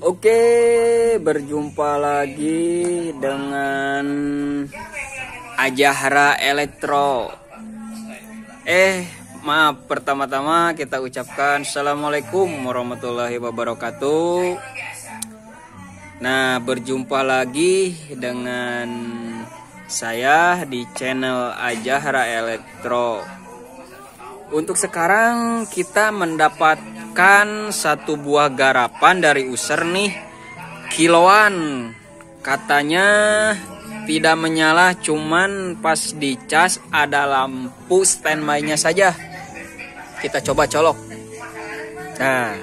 Oke, berjumpa lagi dengan Ajahra Elektro. Maaf, pertama-tama kita ucapkan Assalamualaikum warahmatullahi wabarakatuh. Nah, berjumpa lagi dengan saya di channel Ajahra Elektro. Untuk sekarang kita mendapatkan satu buah garapan dari user nih, kiloan. Katanya tidak menyala, cuman pas dicas ada lampu standby-nya saja. Kita coba colok. Nah,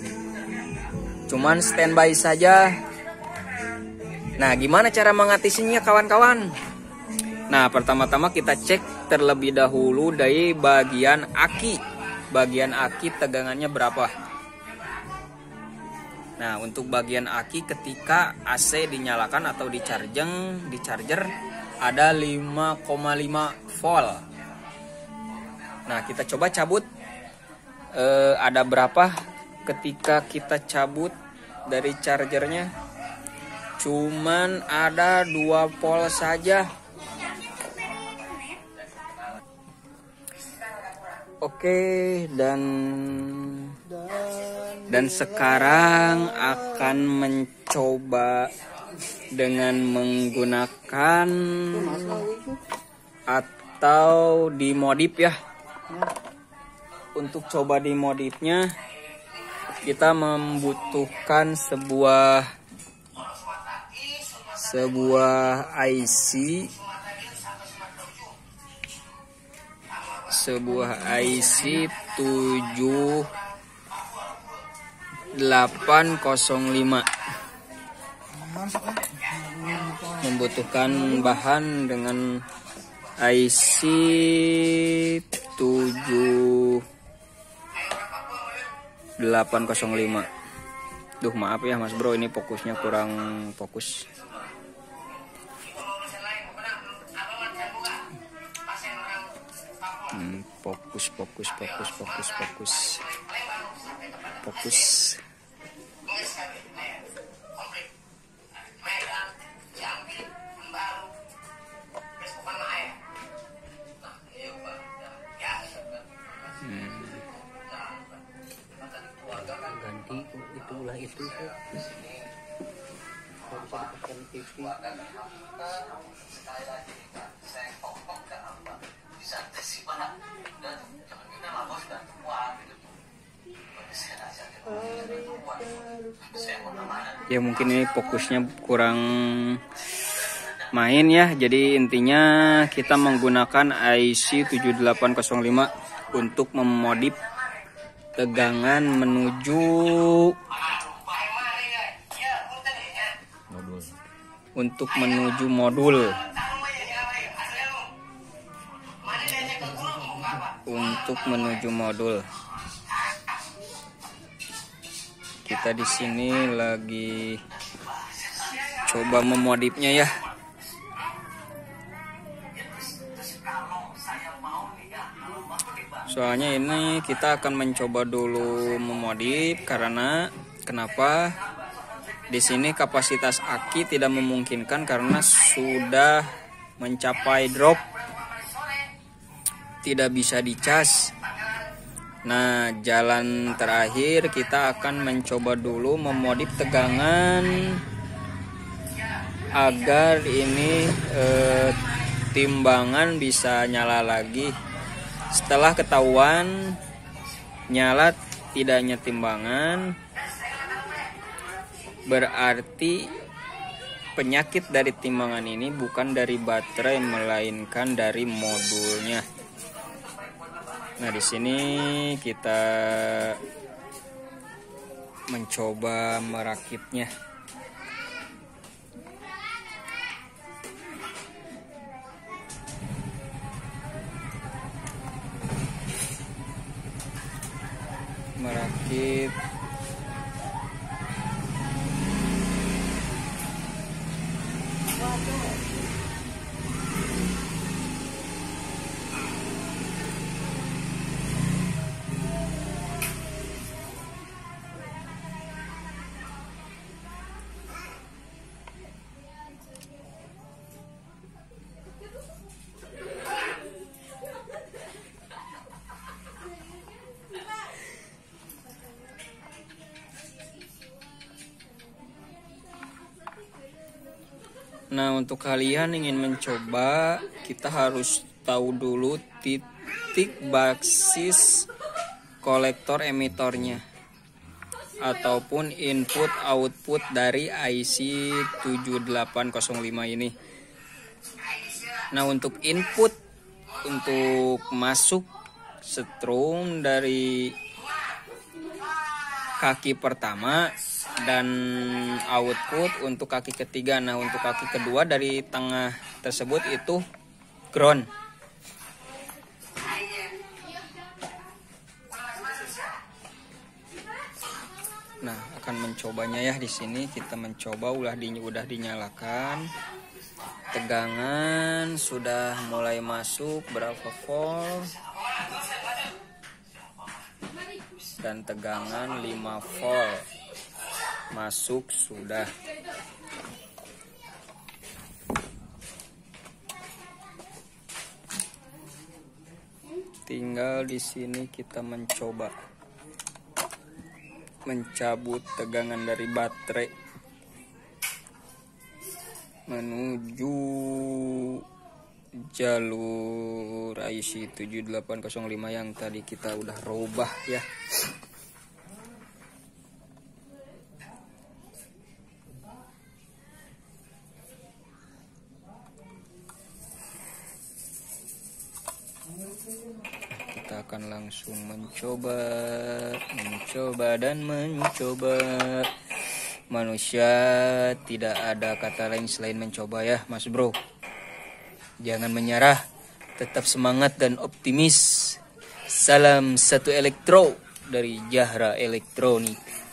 cuman standby saja. Nah, gimana cara mengatasinya kawan-kawan? Nah, pertama-tama kita cek terlebih dahulu dari bagian aki. Bagian aki tegangannya berapa? Nah, untuk bagian aki ketika AC dinyalakan atau di charger ada 5,5 volt. Nah, kita coba cabut. Ada berapa ketika kita cabut dari chargernya? Cuman ada 2 volt saja. Oke, dan sekarang akan mencoba dengan menggunakan atau dimodif ya. Untuk coba dimodifnya kita membutuhkan sebuah IC 7805. Membutuhkan bahan dengan IC 7805. Duh, maaf ya Mas Bro, ini fokusnya kurang fokus. Fokus. Ganti itulah itu. Ya mungkin ini fokusnya kurang main ya. Jadi intinya kita menggunakan IC 7805 untuk memodif tegangan menuju modul. Kita di sini lagi coba memodifnya ya. Soalnya ini kita akan mencoba dulu memodif karena kenapa? Di sini kapasitas aki tidak memungkinkan karena sudah mencapai drop. Tidak bisa dicas. Nah, jalan terakhir kita akan mencoba dulu memodif tegangan agar ini timbangan bisa nyala lagi. Setelah ketahuan nyala tidaknya timbangan, berarti penyakit dari timbangan ini bukan dari baterai melainkan dari modulnya. Nah, di sini kita mencoba merakitnya. Merakit Nah, untuk kalian ingin mencoba, kita harus tahu dulu titik basis kolektor emitornya ataupun input output dari IC 7805 ini. Nah, untuk input, untuk masuk strum dari kaki pertama, dan output untuk kaki ketiga. Nah, untuk kaki kedua dari tengah tersebut itu ground. Nah, akan mencobanya ya. Di sini kita mencoba udah dinyalakan. Tegangan sudah mulai masuk berapa volt, dan tegangan 5 volt masuk sudah. Tinggal di sini kita mencoba mencabut tegangan dari baterai menuju jalur IC 7805 yang tadi kita udah robah ya. Kita akan langsung mencoba dan mencoba. Manusia tidak ada kata lain selain mencoba ya, Mas Bro. Jangan menyerah, tetap semangat dan optimis. Salam satu elektro dari Jahra Elektronik.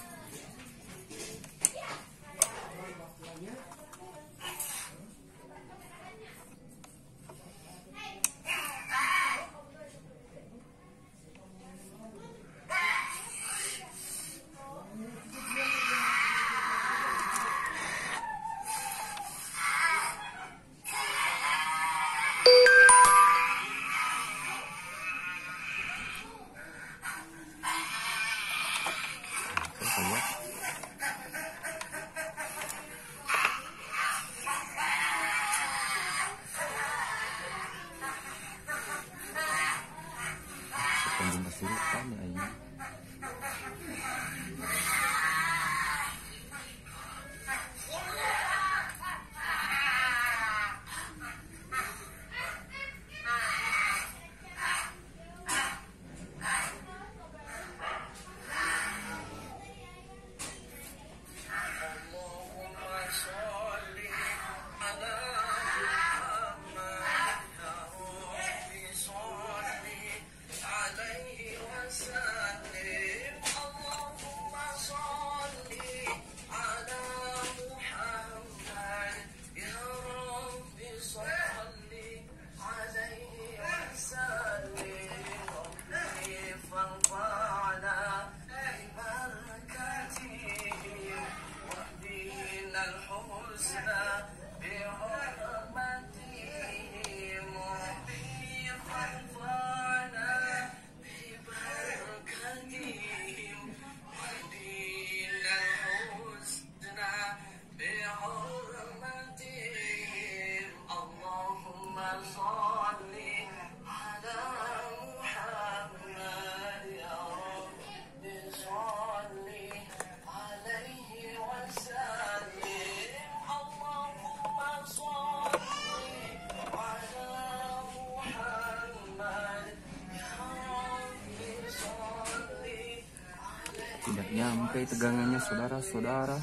Tidak nyampe tegangannya saudara-saudara.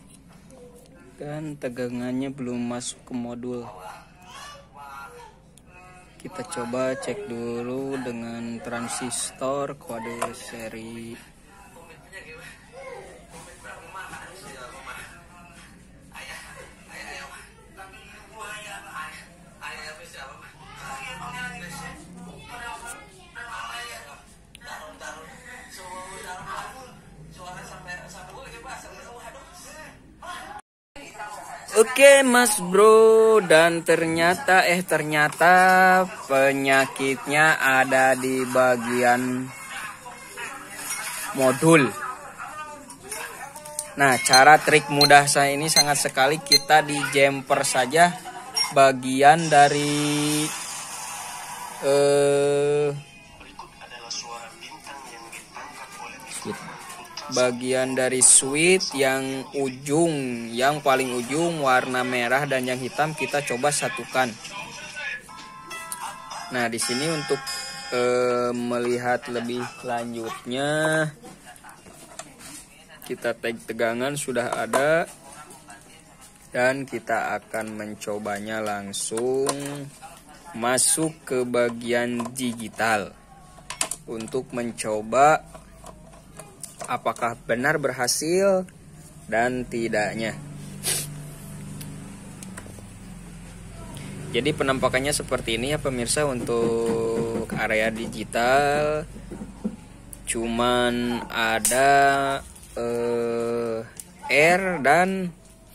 Dan tegangannya belum masuk ke modul. Kita coba cek dulu dengan transistor kode seri. Oke Mas Bro, dan ternyata penyakitnya ada di bagian modul. Nah, cara trik mudah saya ini sangat sekali, kita di jumper saja bagian dari switch yang paling ujung warna merah dan yang hitam kita coba satukan. Nah, di sini untuk melihat lebih lanjutnya, kita tag tegangan sudah ada dan kita akan mencobanya langsung masuk ke bagian digital untuk mencoba apakah benar berhasil dan tidaknya. Jadi penampakannya seperti ini ya pemirsa untuk area digital. Cuman ada R dan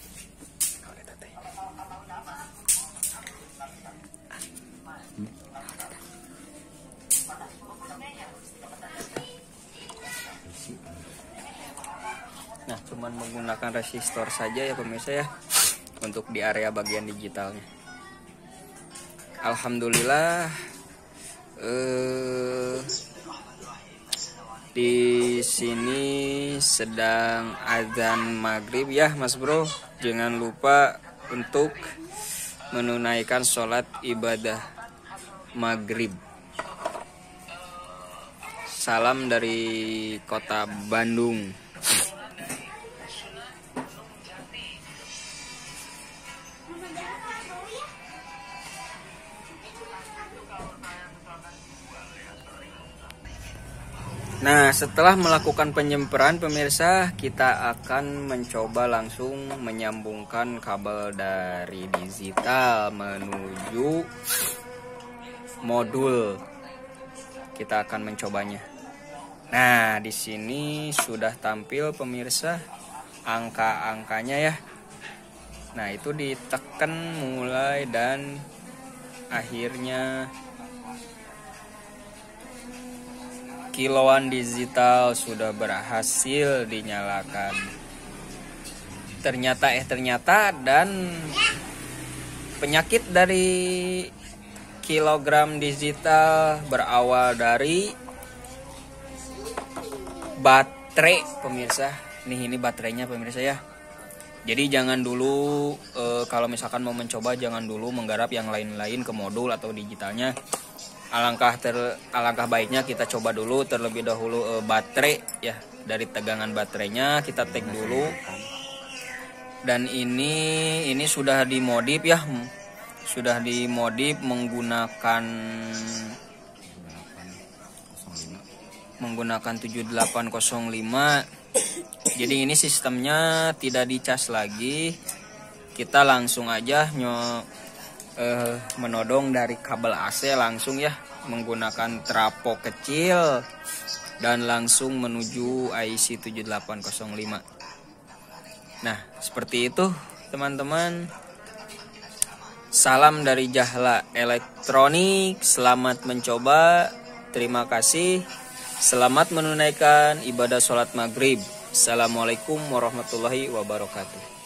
cuman menggunakan resistor saja ya pemirsa ya untuk di area bagian digitalnya. Alhamdulillah di sini sedang azan maghrib ya Mas Bro. Jangan lupa untuk menunaikan sholat ibadah maghrib. Salam dari kota Bandung. Nah, setelah melakukan penyemperan pemirsa, kita akan mencoba langsung menyambungkan kabel dari digital menuju modul. Kita akan mencobanya. Nah, di sini sudah tampil pemirsa angka-angkanya ya. Nah, itu ditekan mulai dan akhirnya kiloan digital sudah berhasil dinyalakan. Ternyata dan penyakit dari kilogram digital berawal dari baterai pemirsa. Ini baterainya pemirsa ya. Jadi jangan dulu kalau misalkan mau mencoba, jangan dulu menggarap yang lain-lain ke modul atau digitalnya. Alangkah baiknya kita coba dulu terlebih dahulu baterai ya, dari tegangan baterainya kita take dulu. Dan ini sudah dimodif ya, sudah dimodif menggunakan 7805. Jadi ini sistemnya tidak dicas lagi, kita langsung aja menodong dari kabel AC langsung ya, menggunakan trapo kecil dan langsung menuju IC 7805. Nah, seperti itu teman-teman. Salam dari Jahla Elektronik. Selamat mencoba. Terima kasih. Selamat menunaikan ibadah sholat maghrib. Assalamualaikum warahmatullahi wabarakatuh.